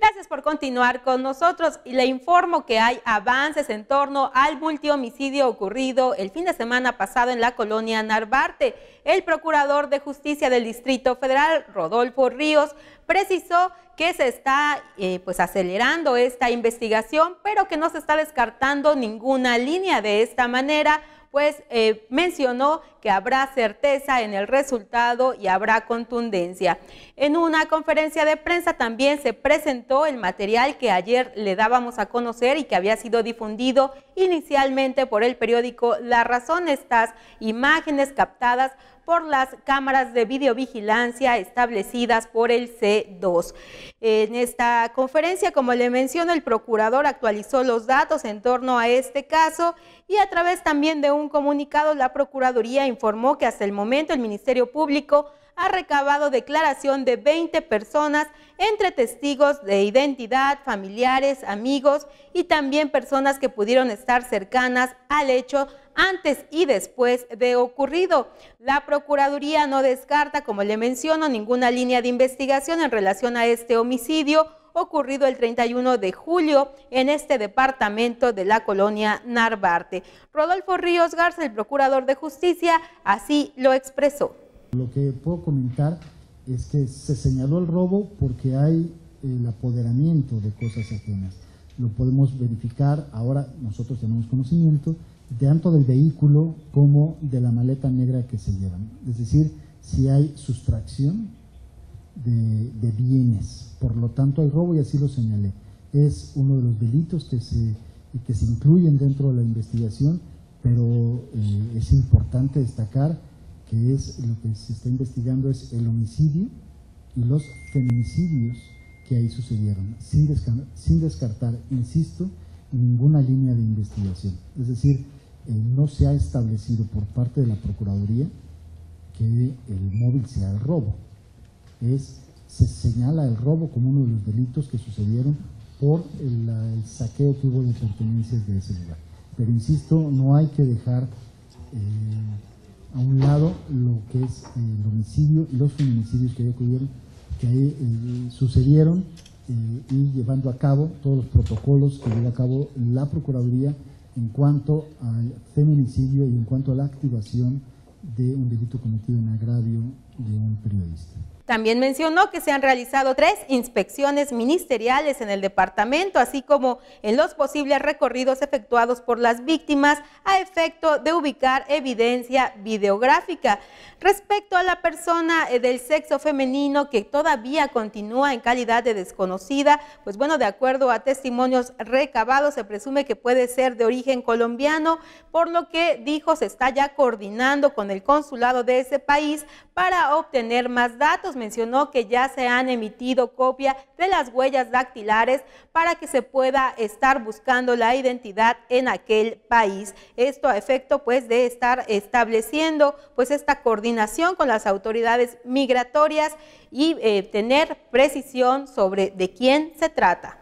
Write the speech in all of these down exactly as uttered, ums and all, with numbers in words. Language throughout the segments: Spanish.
Gracias por continuar con nosotros y le informo que hay avances en torno al multihomicidio ocurrido el fin de semana pasado en la colonia Narvarte. El procurador de justicia del Distrito Federal, Rodolfo Ríos, precisó que se está eh, pues acelerando esta investigación, pero que no se está descartando ninguna línea. De esta manera, pues eh, mencionó que habrá certeza en el resultado y habrá contundencia. En una conferencia de prensa también se presentó el material que ayer le dábamos a conocer y que había sido difundido inicialmente por el periódico La Razón. Estas imágenes captadas por las cámaras de videovigilancia establecidas por el C dos. En esta conferencia, como le menciono, el procurador actualizó los datos en torno a este caso y a través también de un comunicado la Procuraduría informó que hasta el momento el Ministerio Público ha recabado declaración de veinte personas, entre testigos de identidad, familiares, amigos y también personas que pudieron estar cercanas al hecho antes y después de ocurrido. La Procuraduría no descarta, como le menciono, ninguna línea de investigación en relación a este homicidio ocurrido el treinta y uno de julio en este departamento de la colonia Narvarte. Rodolfo Ríos Garza, el procurador de justicia, así lo expresó. Lo que puedo comentar es que se señaló el robo porque hay el apoderamiento de cosas ajenas. Lo podemos verificar, ahora nosotros tenemos conocimiento tanto del vehículo como de la maleta negra que se llevan. Es decir, si hay sustracción de, de bienes, por lo tanto hay robo y así lo señalé. Es uno de los delitos que se, que se incluyen dentro de la investigación, pero eh, es importante destacar que es lo que se está investigando es el homicidio y los feminicidios que ahí sucedieron, sin, descartar, sin descartar, insisto, ninguna línea de investigación. Es decir, eh, no se ha establecido por parte de la Procuraduría que el móvil sea el robo. Es, se señala el robo como uno de los delitos que sucedieron por el, el saqueo que hubo de pertenencias de ese lugar. Pero insisto, no hay que dejar eh, a un lado lo que es el homicidio y los feminicidios que ocurrieron, que ahí eh, sucedieron eh, y llevando a cabo todos los protocolos que lleva a cabo la Procuraduría en cuanto al feminicidio y en cuanto a la activación de un delito cometido en agravio de un periodista. También mencionó que se han realizado tres inspecciones ministeriales en el departamento, así como en los posibles recorridos efectuados por las víctimas a efecto de ubicar evidencia videográfica. Respecto a la persona del sexo femenino que todavía continúa en calidad de desconocida, pues bueno, de acuerdo a testimonios recabados, se presume que puede ser de origen colombiano, por lo que dijo se está ya coordinando con el consulado de ese país para obtener más datos. Mencionó que ya se han emitido copia de las huellas dactilares para que se pueda estar buscando la identidad en aquel país. Esto a efecto pues de estar estableciendo pues esta coordinación con las autoridades migratorias y eh, tener precisión sobre de quién se trata.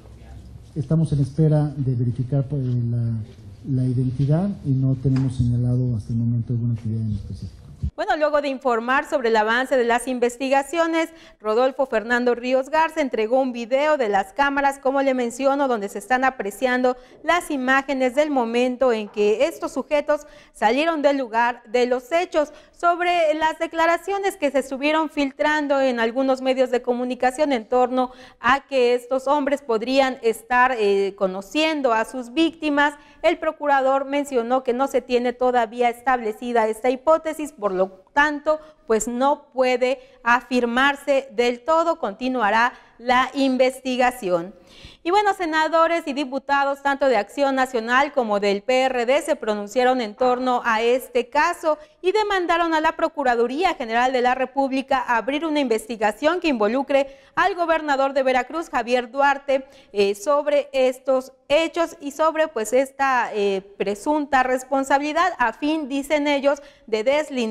Estamos en espera de verificar pues, la, la identidad y no tenemos señalado hasta el momento alguna actividad en específico. Bueno, luego de informar sobre el avance de las investigaciones, Rodolfo Fernando Ríos Garza entregó un video de las cámaras, como le menciono, donde se están apreciando las imágenes del momento en que estos sujetos salieron del lugar de los hechos. Sobre las declaraciones que se estuvieron filtrando en algunos medios de comunicación en torno a que estos hombres podrían estar eh, conociendo a sus víctimas, el procurador mencionó que no se tiene todavía establecida esta hipótesis, por lo tanto, pues no puede afirmarse del todo, continuará la investigación. Y bueno, senadores y diputados tanto de Acción Nacional como del P R D se pronunciaron en torno a este caso y demandaron a la Procuraduría General de la República abrir una investigación que involucre al gobernador de Veracruz, Javier Duarte, eh, sobre estos hechos y sobre pues esta eh, presunta responsabilidad a fin, dicen ellos, de deslindar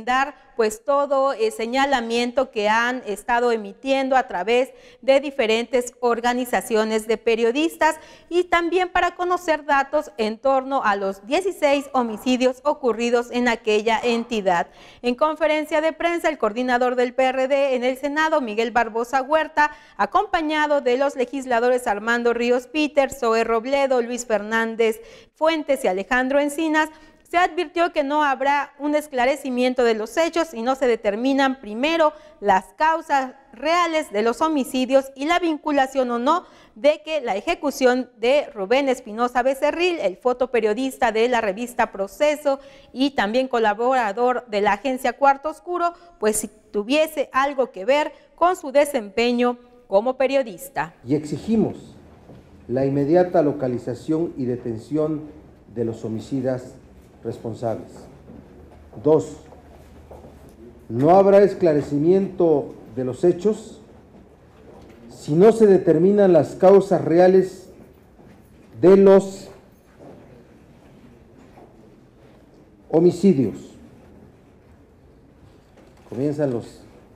pues todo el señalamiento que han estado emitiendo a través de diferentes organizaciones de periodistas y también para conocer datos en torno a los dieciséis homicidios ocurridos en aquella entidad. En conferencia de prensa, el coordinador del P R D en el Senado, Miguel Barbosa Huerta, acompañado de los legisladores Armando Ríos Peter, Zoe Robledo, Luis Fernández Fuentes y Alejandro Encinas, se advirtió que no habrá un esclarecimiento de los hechos si no se determinan primero las causas reales de los homicidios y la vinculación o no de que la ejecución de Rubén Espinosa Becerril, el fotoperiodista de la revista Proceso y también colaborador de la agencia Cuarto Oscuro, pues si tuviese algo que ver con su desempeño como periodista. Y exigimos la inmediata localización y detención de los homicidas responsables. Dos, no habrá esclarecimiento de los hechos si no se determinan las causas reales de los homicidios. Comienzan los...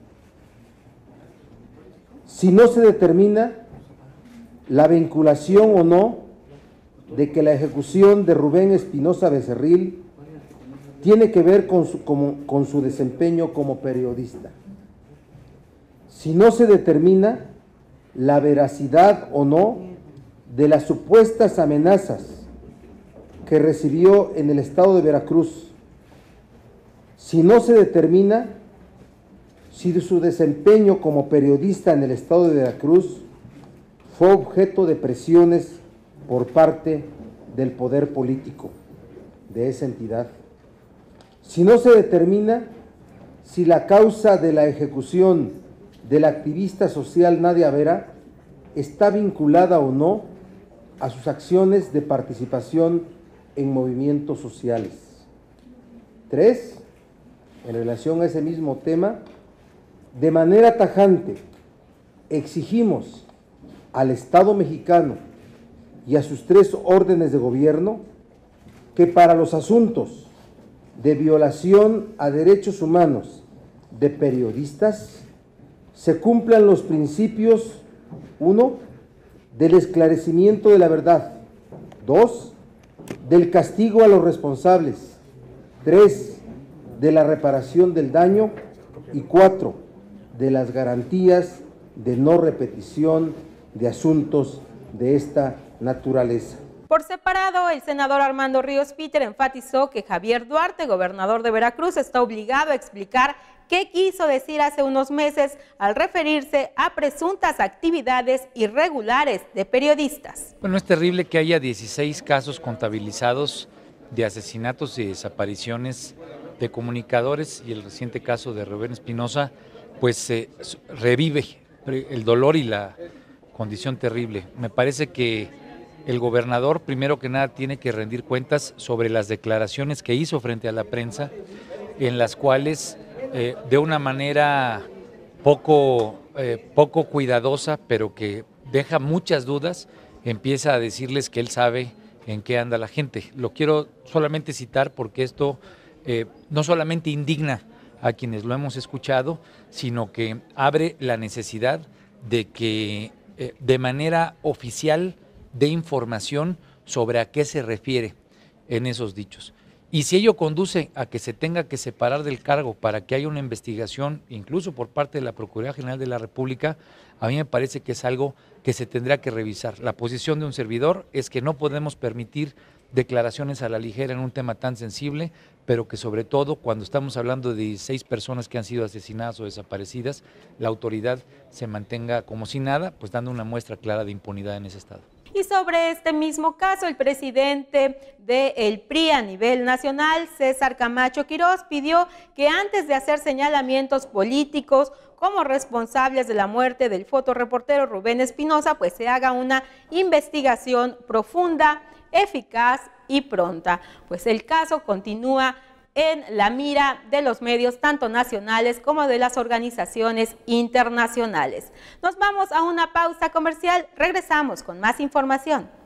Si no se determina la vinculación o no de que la ejecución de Rubén Espinosa Becerril tiene que ver con su, como, con su desempeño como periodista. Si no se determina la veracidad o no de las supuestas amenazas que recibió en el estado de Veracruz, si no se determina si su desempeño como periodista en el estado de Veracruz fue objeto de presiones por parte del poder político de esa entidad, si no se determina si la causa de la ejecución de la activista social Nadia Vera está vinculada o no a sus acciones de participación en movimientos sociales. Tres, en relación a ese mismo tema, de manera tajante exigimos al Estado mexicano y a sus tres órdenes de gobierno que para los asuntos de violación a derechos humanos de periodistas se cumplan los principios, uno, del esclarecimiento de la verdad, dos, del castigo a los responsables, tres, de la reparación del daño y cuatro, de las garantías de no repetición de asuntos de esta naturaleza. Por separado, el senador Armando Ríos Peter enfatizó que Javier Duarte, gobernador de Veracruz, está obligado a explicar qué quiso decir hace unos meses al referirse a presuntas actividades irregulares de periodistas. Bueno, es terrible que haya dieciséis casos contabilizados de asesinatos y desapariciones de comunicadores y el reciente caso de Rubén Espinosa, pues se eh, revive el dolor y la condición terrible. Me parece que el gobernador, primero que nada, tiene que rendir cuentas sobre las declaraciones que hizo frente a la prensa, en las cuales, eh, de una manera poco, eh, poco cuidadosa, pero que deja muchas dudas, empieza a decirles que él sabe en qué anda la gente. Lo quiero solamente citar porque esto eh, no solamente indigna a quienes lo hemos escuchado, sino que abre la necesidad de que eh, de manera oficial de información sobre a qué se refiere en esos dichos. Y si ello conduce a que se tenga que separar del cargo para que haya una investigación, incluso por parte de la Procuraduría General de la República, a mí me parece que es algo que se tendrá que revisar. La posición de un servidor es que no podemos permitir declaraciones a la ligera en un tema tan sensible, pero que sobre todo cuando estamos hablando de dieciséis personas que han sido asesinadas o desaparecidas, la autoridad se mantenga como si nada, pues dando una muestra clara de impunidad en ese estado. Y sobre este mismo caso, el presidente del P R I a nivel nacional, César Camacho Quirós, pidió que antes de hacer señalamientos políticos como responsables de la muerte del fotoreportero Rubén Espinosa, pues se haga una investigación profunda, eficaz y pronta. Pues el caso continúa en la mira de los medios tanto nacionales como de las organizaciones internacionales. Nos vamos a una pausa comercial, regresamos con más información.